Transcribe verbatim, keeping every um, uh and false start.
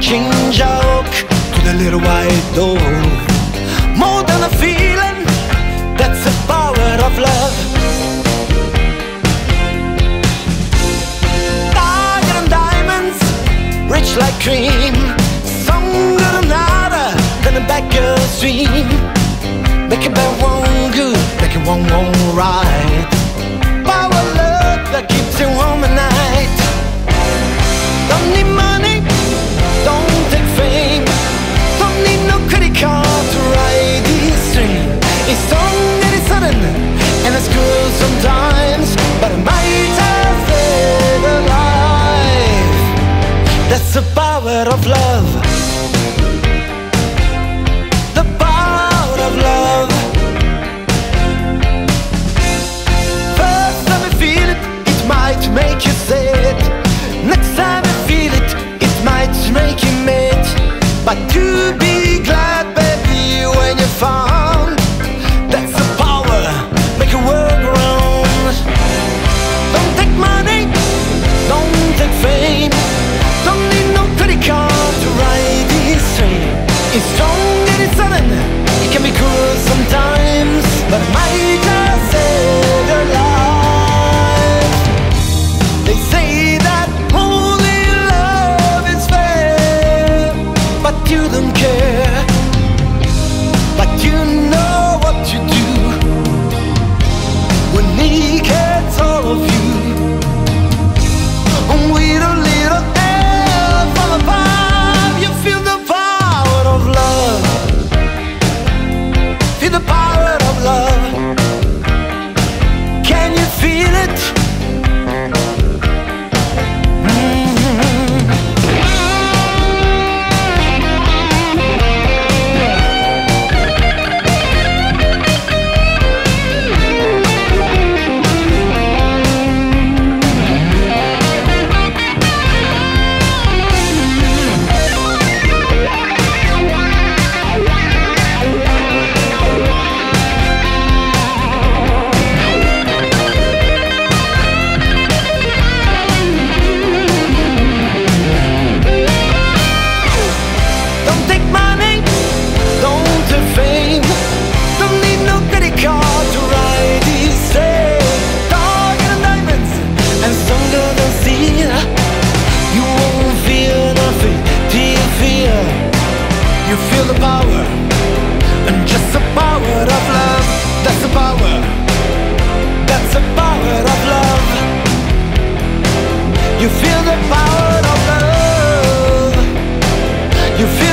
change our walk to the little white door. More than a feeling, that's the power of love. Diamond and diamonds, rich like cream, stronger than harder than a backer stream. Make a bad one good, make it one one right. Power love that keeps you warm at night. Don't need money, don't take fame, don't need no credit card to ride this train. It's strong and it's sudden, and it's cruel sometimes, but it might have saved a life. That's the power of love. The power of love. First time you feel it, it might make you sad. Next time you feel it, it might make you mad. But you be glad, baby, when you found. That's the power, make a world around. Don't take money, don't take fame, don't need no credit card to ride this train. It's strong and it's sudden, it can be cruel sometimes, but it might just save your life. They say that only love is fair, but you don't care. But you know what you do when he gets all of you. And with a little help from above, you feel the power of love. Feel the power of love. Can you feel it? Don't take money, don't take fame, don't need no credit card to ride this train. Diamond and diamonds, and stronger than steel. You won't feel nothing till you feel. You feel the power, and just the power of love. That's the power, that's the power of love. You feel the power of love. You feel